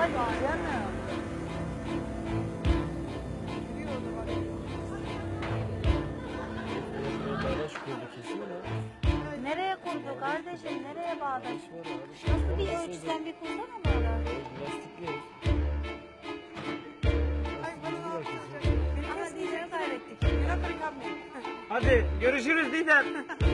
canım. Bağdaş kurdu kesin ama. Nereye kurdu kardeşim? Nereye bağdaş? Var abi. Nasıl bir ölçüsen bir kursana mı orada? Lastikli ev. Ama Didem'i kaybettik. Hadi görüşürüz Didem.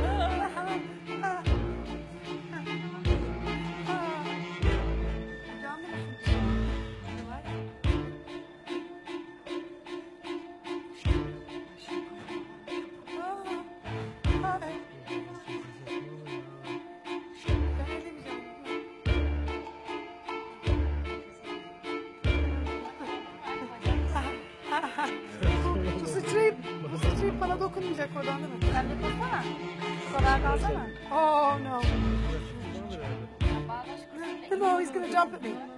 Bu sıçrayıp bana dokunmayacak oradan değil mi? Sen bir kursana. Bu kadar kalsana. Oh no. Bağdaş kurdu. No, he's gonna jump at me.